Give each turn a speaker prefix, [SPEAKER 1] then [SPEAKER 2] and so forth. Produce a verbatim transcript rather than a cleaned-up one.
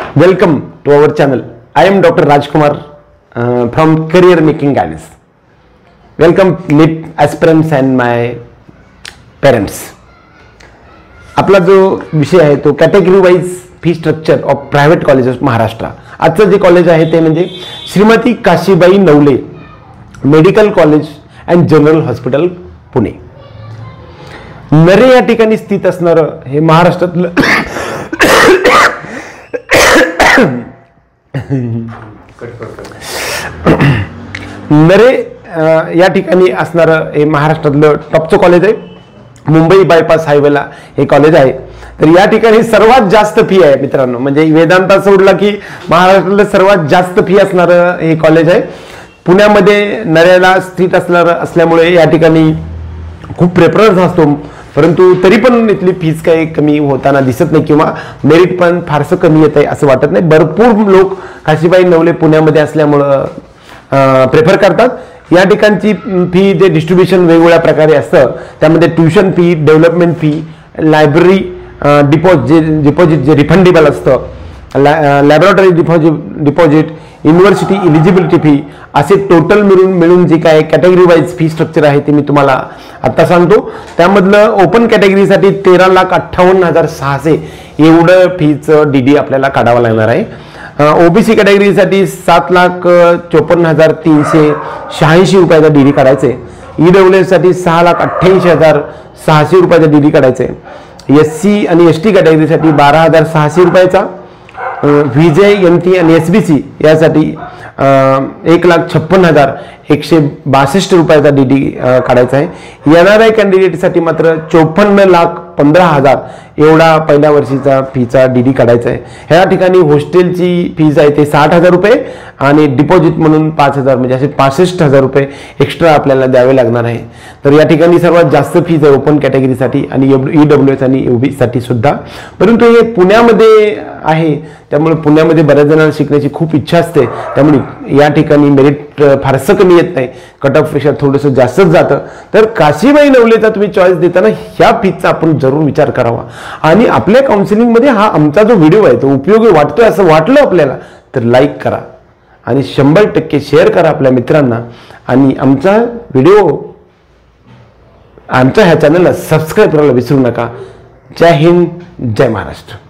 [SPEAKER 1] Welcome to our channel. I am Doctor Rajkumar uh, from Career Making Guidance. Welcome NEET aspirants and my parents. आपला जो विषय आहे तो category wise fee structure of private colleges Maharashtra. आजचं जे college आहे ते म्हणजे Shrimati Kashibai Navale Medical College and General Hospital Pune. Narhe या ठिकाणी स्थित असणारं हे महाराष्ट्रातलं नरे या ठिकाणी असणारं हे महाराष्ट्रातलं टॉपचं कॉलेज आहे. मुंबई बायपास हायवेला हे कॉलेज आहे. तर या ठिकाणी सर्वात जास्त फी आहे मित्रांनो. म्हणजे वेदांता सोडला की महाराष्ट्रातलं सर्वात जास्त फी असणारं हे कॉलेज आहे. पुण्यामध्ये नऱ्याला स्थित असणार असल्यामुळे या ठिकाणी खूप प्रेफरन्स असतो. परंतु तरी पण इथली फीज काही कमी होताना दिसत नाही किंवा मेरिट पण फारसं कमी येत आहे असं वाटत नाही. भरपूर लोक काशीबाई नवले पुण्यामध्ये असल्यामुळं प्रेफर करतात. या ठिकाणची फी जे डिस्ट्रीब्युशन वेगवेगळ्या प्रकारे असतं त्यामध्ये tuition fee, development fee, library deposit deposit जे रिफंडेबल असतं, laboratory deposit deposit university eligibility fee असे टोटल मिळून मिळून जे काय कॅटेगरी वाईज फी स्ट्रक्चर आहे ते मी तुम्हाला आता सांगतो. त्यामधलं ओपन कॅटेगरीसाठी तेरा लाख अठ्ठावन्न हजार सहाशे एवढं फीचं डी डी आपल्याला काढावं लागणार आहे. ओबीसी कॅटेगरीसाठी सात लाख चोपन्न हजार तीनशे शहाऐंशी रुपयाचा डी डी काढायचे. ईडब्ल्यू साठी सहा लाख अठ्ठ्याऐंशी हजार सहाशे रुपयाचा डी डी काढायचे. एस सी आणि एस टी कॅटेगरीसाठी बारा हजार सहाशे रुपयाचा. व्हीजे एम टी आणि एस बी सी यासाठी एक लाख छप्पन हजार एकशे बासष्ट रुपयाचा डी डी काढायचा आहे. एन आर आय कॅन्डिडेटसाठी मात्र चौपन्न लाख पंधरा हजार एवढा पहिल्या वर्षीचा फीचा डी डी काढायचा आहे. ह्या ठिकाणी हॉस्टेलची फीज आहे ते साठ हजार रुपये आणि डिपॉझिट म्हणून पाच हजार म्हणजे असे पासष्ट हजार रुपये एक्स्ट्रा आपल्याला द्यावे लागणार आहे. तर या ठिकाणी सर्वात जास्त फीज आहे ओपन कॅटेगरीसाठी आणि ईडब्ल्यू एस आणि ओबीसीसाठी सुद्धा. परंतु हे पुण्यामध्ये आहे त्यामुळे पुण्यामध्ये बऱ्याच जणांना शिकण्याची खूप इच्छा असते. त्यामुळे या ठिकाणी मेरिट फारसं कमी येत नाही, कट ऑफ पेक्षा थोडंसं जास्तच जातं. तर काशीबाई नवलेचा तुम्ही चॉईस देताना ह्या फीचा आपण जरूर विचार करावा. आणि आपल्या काउन्सिलिंगमध्ये हा आमचा जो व्हिडिओ आहे तो उपयोगी वाटतोय असं वाटलं आपल्याला तर लाईक करा आणि शंभर टक्के शेअर करा आपल्या मित्रांना. आणि आमचा व्हिडिओ आमच्या ह्या चॅनलला सबस्क्राईब करायला विसरू नका. जय हिंद, जय महाराष्ट्र.